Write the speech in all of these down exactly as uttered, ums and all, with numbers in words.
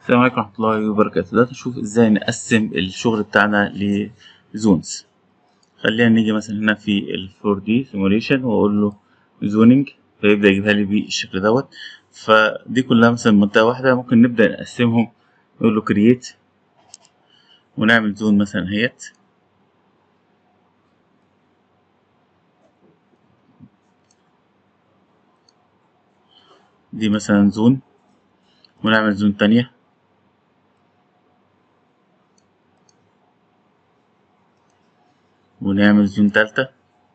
السلام عليكم ورحمة الله وبركاته. دلوقتي نشوف ازاي نقسم الشغل بتاعنا لزونز. خلينا نيجي مثلا هنا في ال فور دي simulation واقول له زونينج، فيبدأ يجيبها لي بالشكل دوت. فدي كلها مثلا منطقة واحدة، ممكن نبدأ نقسمهم. نقول له create ونعمل زون مثلا اهيت، دي مثلا زون، ونعمل زون تانية، ونعمل زون تالتة،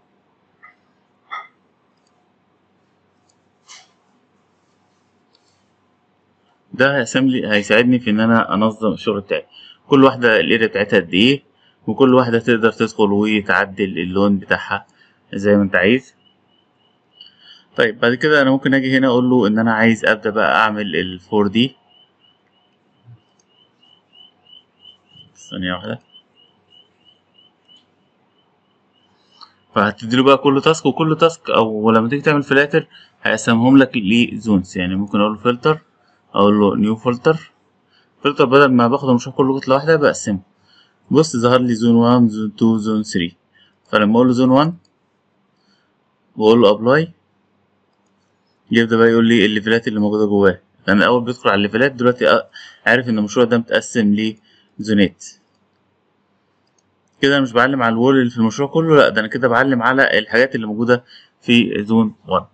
ده هيساعدني لي هيساعدني في ان انا انظم الشغل بتاعي. كل واحده الاريا بتاعتها قد ايه، وكل واحده تقدر تدخل وتعدل اللون بتاعها زي ما انت عايز. طيب بعد كده انا ممكن اجي هنا اقول له ان انا عايز ابدا بقى اعمل ال فور دي. ثانيه واحده، فهتديله بقى كل تاسك، وكل تاسك او لما تيجي تعمل فلاتر هيقسمهم لك لزونز. يعني ممكن اقول له فلتر، اقول له نيو فلتر. فلتر بدل ما باخد المشروع كله كتله واحده بقسمه. بص ظهر لي زون واحد، زون اتنين، زون تلاتة. فلما اقول له زون واحد واقول له ابلاي، يبدأ بقى يقول لي الليفلات اللي موجودة جواه. كان الأول بيدخل على الليفلات، دلوقتي أ- عارف إن المشروع ده متقسم لزونات. كده أنا مش بعلم على الوول اللي في المشروع كله، لأ ده أنا كده بعلم على الحاجات اللي موجودة في زون واحد.